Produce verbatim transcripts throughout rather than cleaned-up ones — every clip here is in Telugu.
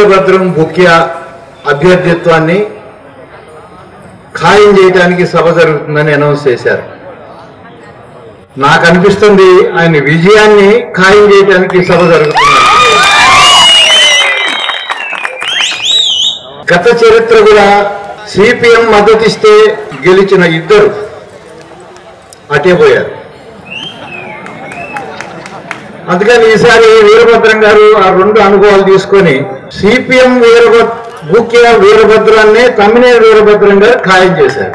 వీరభద్రం ముఖ్య అభ్యర్థిత్వాన్ని ఖాయం చేయడానికి సభ జరుగుతుందని అనౌన్స్ చేశారు. నాకు అనిపిస్తుంది ఆయన విజయాన్ని ఖాయం చేయడానికి సభ జరుగుతుంది. గత చరిత్ర కూడా సిపిఎం మద్దతిస్తే గెలిచిన ఇద్దరు అటే పోయారు. అందుకని ఈసారి వీరభద్రం గారు ఆ రెండు అనుభవాలు తీసుకొని సిపిఎం వీరభద్ర ముఖ్య వీరభద్రాన్ని తమ్మినేని వీరభద్రం గారు ఖాయం చేశారు.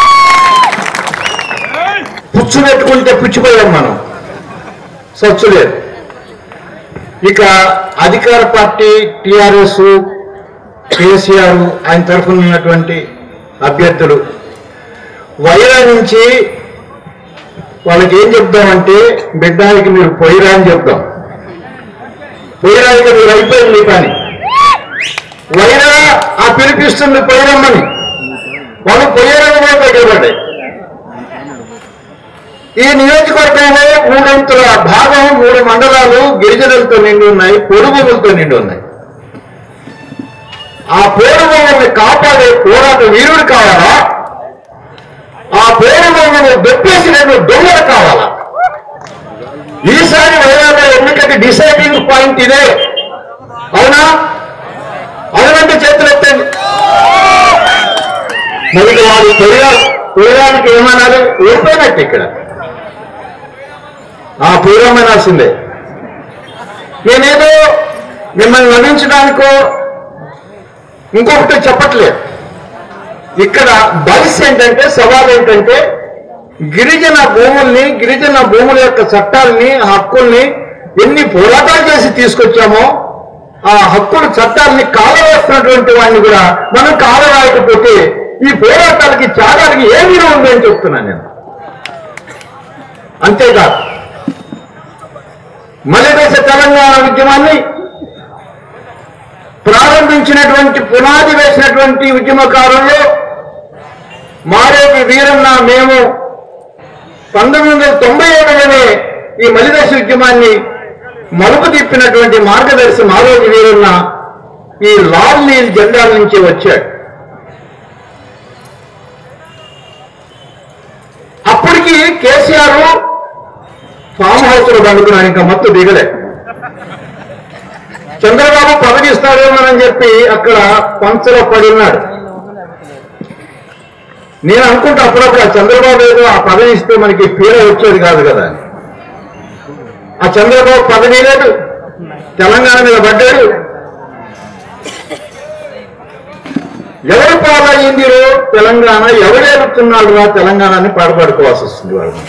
పుచ్చు పెట్టుకుంటే పుచ్చిపోయాం మనం, సచ్చులేదు. ఇక అధికార పార్టీ టిఆర్ఎస్ కేసీఆర్ ఆయన తరఫున ఉన్నటువంటి అభ్యర్థులు వైరా నుంచి వాళ్ళకి ఏం చెప్దామంటే, బిడ్డానికి మీరు పొయ్యిరా అని చెప్తాం. పొయ్యిరాయిక మీరు అయిపోయింది పని, వైరా ఆ పిలిపిస్తుంది పొయ్యిరమ్మని. వాళ్ళు పొయ్యిరమ్మ దగ్గరపడ్డాయి. ఈ నియోజకవర్గంలో మూడొంతుల భాగం మూడు మండలాలు గిరిజనులతో నిండి ఉన్నాయి, పొడుగులతో నిండి ఉన్నాయి. ఆ పోరుభూముల్ని కాపాడే పోరాట వీరుడు కావాలా, ఆ పోరుభూములను దొప్పేసి రెండు దొంగలు కావాలా? ఈసారి వైరాలో ఎన్నికకి డిసైడింగ్ పాయింట్ ఇదే. అవునా? అవునంటే చేతులు ఎత్తండి. మరి వాడు తొలిగా తొలిగానికి ఏమనాలి? ఓడిపోయినట్టు ఇక్కడ ఆ పూర్వమనాల్సిందే. నేనేదో మిమ్మల్ని నవ్వించడానికో ఇంకొకటి చెప్పట్లేదు. ఇక్కడ బలిస్ ఏంటంటే, సవాల్ ఏంటంటే, గిరిజన భూముల్ని గిరిజన భూముల యొక్క చట్టాలని హక్కుల్ని ఎన్ని పోరాటాలు చేసి తీసుకొచ్చామో ఆ హక్కుల చట్టాలని కాలవేస్తున్నటువంటి వాడిని కూడా మనం కాలరాయకపోతే ఈ పోరాటాలకి త్యాగాలకి ఏ విలువ ఉందని చెప్తున్నాను నేను. అంతేకాదు, మలిదశ తెలంగాణ ఉద్యమాన్ని ప్రారంభించినటువంటి పునాది వేసినటువంటి ఉద్యమకారుల్లో మారేటి వీరన్న మేము పంతొమ్మిది వందల తొంభై ఏడులోనే ఈ మలిదశ ఉద్యమాన్ని మలుపు తిప్పినటువంటి మార్గదర్శి మారేటి వీరన్న ఈ లాల్ నీల్ జెండాల నుంచి వచ్చాడు. అప్పటికి కేసీఆర్ ఫామ్ హౌస్ లో పండుకున్నాడు, ఇంకా మత్తు దిగలే. చంద్రబాబు పదవి ఇస్తాడేమోనని చెప్పి అక్కడ పంచలో పడి ఉన్నాడు. నేను అనుకుంటా అప్పుడప్పుడు ఆ చంద్రబాబు ఏదో ఆ పదవి ఇస్తే మనకి పీడ వచ్చేది కాదు కదా. ఆ చంద్రబాబు పదవి లేదు, తెలంగాణ మీద పడ్డాడు. ఎవరు పాలయ్యిందిరో తెలంగాణ, ఎవరేరుతున్నాడు రా తెలంగాణని పాడుపడుకోవాల్సి వస్తుంది వాళ్ళు.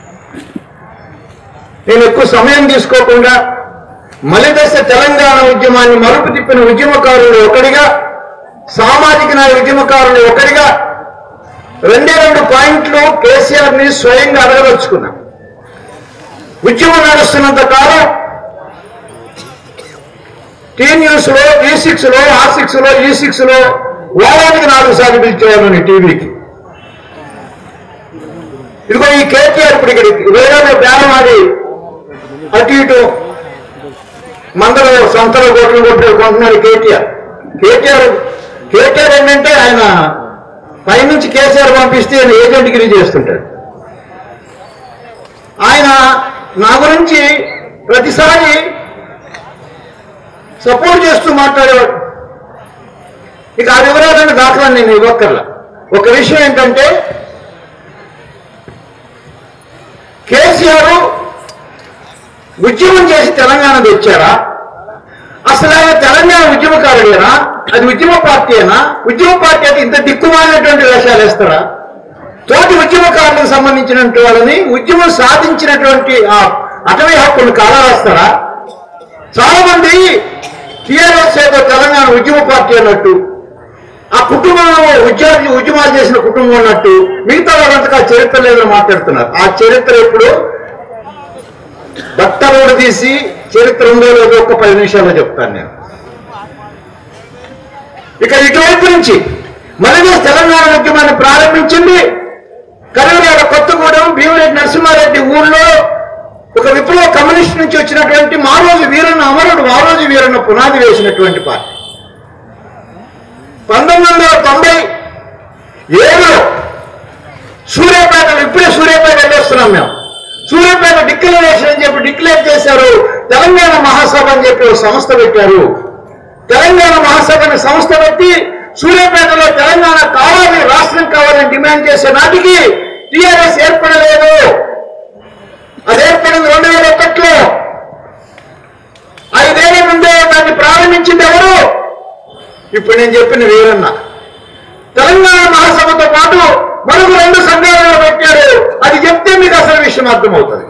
నేను ఎక్కువ సమయం తీసుకోకుండా మలిదశ తెలంగాణ ఉద్యమాన్ని మలుపు తిప్పిన ఉద్యమకారులు ఒకటిగా, సామాజిక న్యాయ ఉద్యమకారులు ఒకటిగా రెండే రెండు పాయింట్లు కేసీఆర్ ని స్వయంగా అడగదలుచుకున్నా. ఉద్యమం నడుస్తున్నంత కాలం టీ న్యూస్ లో, ఈ సిక్స్ లో, ఆ సిక్స్ లో, ఈ సిక్స్ లో వారానికి నాలుగు సార్లు పిలిచేవాళ్ళని టీవీకి. ఇదిగో ఈ కేసీఆర్ ఇప్పుడు ఇక్కడ వేరే బేరమాడి అటు ఇటు మందలో సంతలో కోట్లు కొట్టు కొంటున్నాడు కేటీఆర్. కేటీఆర్ కేటీఆర్ ఏంటంటే ఆయన పైనుంచి కేసీఆర్ పంపిస్తే ఆయన ఏజెంట్గిరి చేస్తుంటాడు. ఆయన నా గురించి ప్రతిసారి సపోర్ట్ చేస్తూ మాట్లాడేవాడు. ఇక ఆ వివరాలను దాఖలా నేను ఇవ్వక్కర్లా. ఒక విషయం ఏంటంటే, కేసీఆర్ ఉద్యమం చేసి తెలంగాణ తెచ్చారా? అసలు ఆయన తెలంగాణ ఉద్యమకారుడేనా? అది ఉద్యమ పార్టీ అయినా? ఉద్యమ పార్టీ అయితే ఇంత దిక్కుమాలినటువంటి వేషాలు వేస్తారా? తోటి ఉద్యమకారులకు సంబంధించినటువంటి వాళ్ళని ఉద్యమం సాధించినటువంటి ఆ అటవీ హక్కులను కాలరాస్తారా? చాలా మంది టీఆర్ఎస్ ఏదో తెలంగాణ ఉద్యమ పార్టీ అన్నట్టు, ఆ కుటుంబంలో ఉద్యోగి ఉద్యమాలు చేసిన కుటుంబం అన్నట్టు మిగతా వాళ్ళంతగా చరిత్ర లేదని మాట్లాడుతున్నారు. ఆ చరిత్ర ఇప్పుడు బట్టలోడు తీసి చరిత్ర ఉందో లేదో ఒక పది నిమిషాల్లో చెప్తాను నేను. ఇక ఇటువైపు నుంచి మలిదశ తెలంగాణ ఉద్యమాన్ని ప్రారంభించింది కరీంనగర్ కొత్తగూడెం భీమిరెడ్డి నరసింహారెడ్డి ఊళ్ళో ఒక విప్లవ కమ్యూనిస్ట్ నుంచి వచ్చినటువంటి మారోజు వీరన్న అమరుడు మారోజు వీరన్న పునాది వేసినటువంటి పార్టీ. పంతొమ్మిది వందల తొంభై ఏడులో సూర్యాపేటలో ఇప్పుడే సూర్యాపేట వెళ్ళొస్తున్నాం మేము. సూర్యాపేట డిక్లరేషన్ అని చెప్పి డిక్లేర్ చేశారు. తెలంగాణ మహాసభ అని చెప్పి ఒక సంస్థ పెట్టారు. తెలంగాణ మహాసభని సంస్థ పెట్టి సూర్యాపేటలో తెలంగాణ కావాలి, రాష్ట్రం కావాలని డిమాండ్ చేసే నాటికి టీఆర్ఎస్ ఏర్పడలేదు. అది ఏర్పడింది రెండు వేల ఒకటిలో. ఐదేళ్ల ముందే దాన్ని ప్రారంభించింది ఎవరు? ఇప్పుడు నేను చెప్పిన వీరన్న. తెలంగాణ మహాసభతో పాటు మరొక రెండు సంఘాలను పెట్టాడు. అది చెప్తే మీకు అసలు విషయం అర్థమవుతుంది.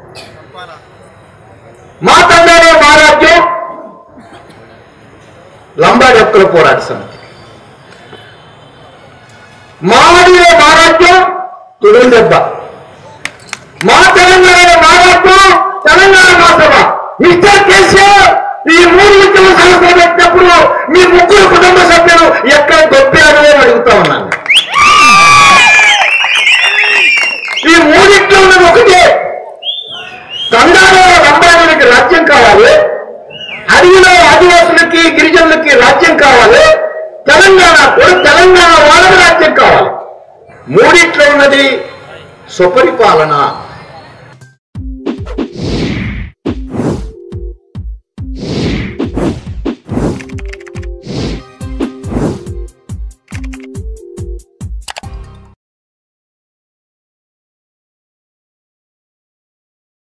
మా తండ్రి మా రాజ్యం లంబాడి హక్కుల పోరాట సమితి, మాడిలో మా రాజ్యం తుడుం దెబ్బ, మా తెలంగాణ మా రాజ్యం తెలంగాణ మహాసభ. మిస్టర్ కేసీఆర్ ఈ మూడు ఉద్యమ సంస్థలు పెట్టినప్పుడు మీ ముగ్గురు కుటుంబ సభ్యులు ఎక్కడ గొప్పారు అని అడుగుతా ఉన్నాను. ఈ మూడింట్లో ఉన్నది ఒకటే, తండాలో లంబాడులకి రాజ్యం కావాలి, అడవిలో ఆదివాసులకి గిరిజనులకి రాజ్యం కావాలి, తెలంగాణ కూడా తెలంగాణ వాళ్ళకి రాజ్యం కావాలి. మూడింట్లో ఉన్నది సుపరిపాలన.